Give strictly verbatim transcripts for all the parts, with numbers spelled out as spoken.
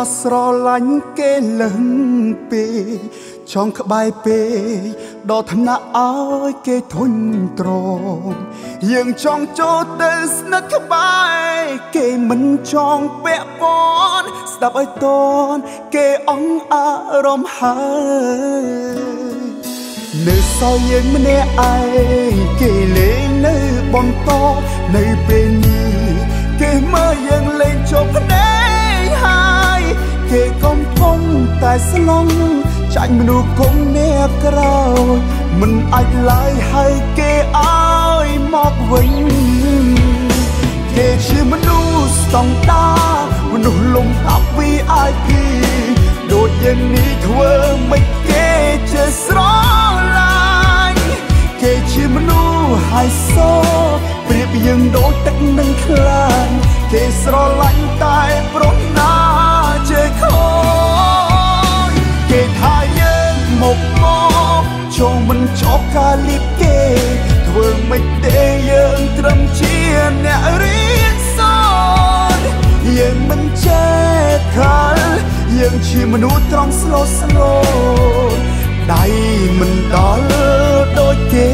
ថាស្រឡាញ់គេលឹងពេកចង់ក្បែរពេកដល់ថ្នាក់ឲ្យគេធុញទ្រាំយើងចង់ចូលទៅស្និទ្ធក្បែរគេមិនចង់ពាក់ព័ន្ធស្ដាប់ឲ្យតនគេអង្អារម្មណ៍ហើយនៅសល់យើងម្នាក់ឯងគេលេងនៅបន្តនៅពេលនេះគេមើលយើងលេងជប់ភ្នែកហើយគេកំពុងតែស្លង់ចាញ់មនុស្សគុំអ្នកក្រោយមិនអាចឡើយហើយគេឲ្យមកវិញគេជាមនុស្សស្តង់ដាមនុស្សលំដាប់ វី ไอ พี ដូចយើងនេះធ្វើមិនគេជាស្រឡាញ់គេជាមនុស្សហើយសប្រៀបយើងដូចទឹកនឹងខ្លាញ់គេស្រឡាញ់តែប្រណាជើខូចគេថាយើងមកមកចូលមិនចប់ការលៀបគេធ្វើមិនទេយើងត្រឹមជាអ្នករៀនសូត្រយើងមិនចេះខាល់យើងជាមនុស្សត្រង់ស្លូតស្លូតដៃមិនដល់ដូចគេ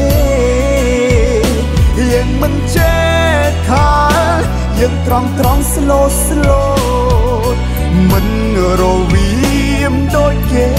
យើងមិនចេះខាល់យើងត្រង់ត្រង់ស្លូតស្លូតមិនរវីមដូចគេ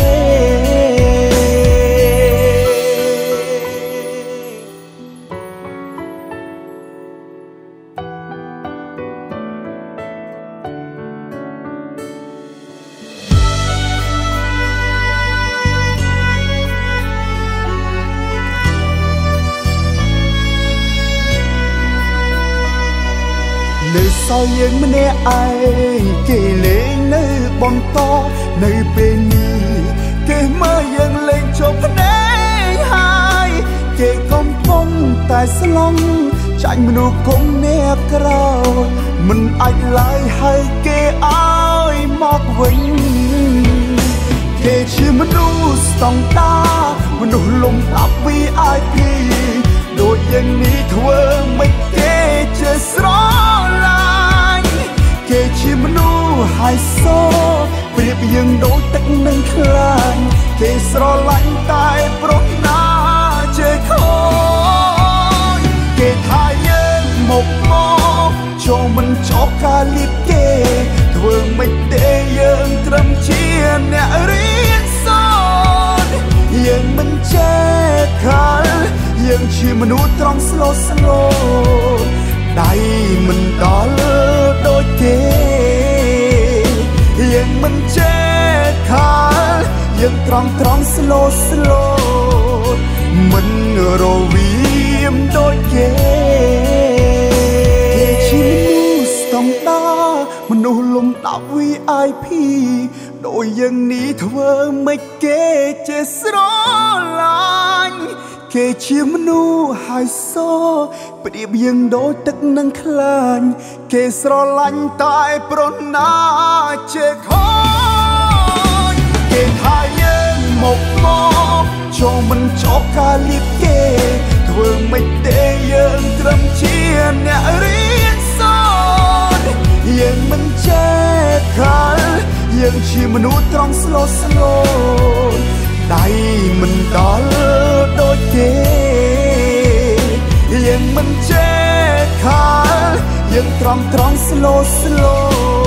នៅសល់យើងម្នាក់ឯងគេលេងនៅបន្តនៅពេលនេះគេមើលយើងលេងជប់ភ្នែកហើយគេកំពុងតែស្លង់ចាញ់មនុស្សគុំអ្នកក្រោយមិនអាចឡើយហើយគេឲ្យមកវិញគេជាមនុស្សស្តង់ដាមនុស្សលំដាប់ វី ไอ พี ដូចយើងនេះធ្វើមិនគេជាស្រឡាញ់គេជាមនុស្សហើយសប្រៀបយើងដូចទឹកនឹងខ្លាញ់គេស្រឡាញ់តែប្រណាជើខូចគេថាយើងមកមកចូលមិនចប់ការលៀបគេធ្វើមិនទេយើងត្រឹមជាអ្នករៀនសូត្រយើងមិនចេះខាល់យើងជាមនុស្សត្រង់ស្លូតស្លូតដៃមិនដល់ដូចគេយើងមិនចេះខាល់យើងត្រង់ត្រង់ស្លូតស្លូតមិនរវីមដូចគេគេជាមនុស្សស្តង់ដាមនុស្សលំដាប់ វី ไอ พี ដូចយើងនេះធ្វើមិនគេជាស្រឡាញ់គេជាមនុស្សហើយសប្រៀបយើងដូចទឹកនឹងខ្លាញ់គេស្រឡាញ់តែប្រណាជើខូចគេថាយើងមកមកចូលមិនចប់ការលៀបគេធ្វើមិនទេយើងត្រឹមជាអ្នករៀនសូត្រយើងមិនចេះខាល់យើងជាមនុស្សត្រង់ស្លូតស្លូតដៃមិនដល់ដូចគេយើងមិនចេះខាល់យើងត្រង់ត្រង់ស្លូតស្លូត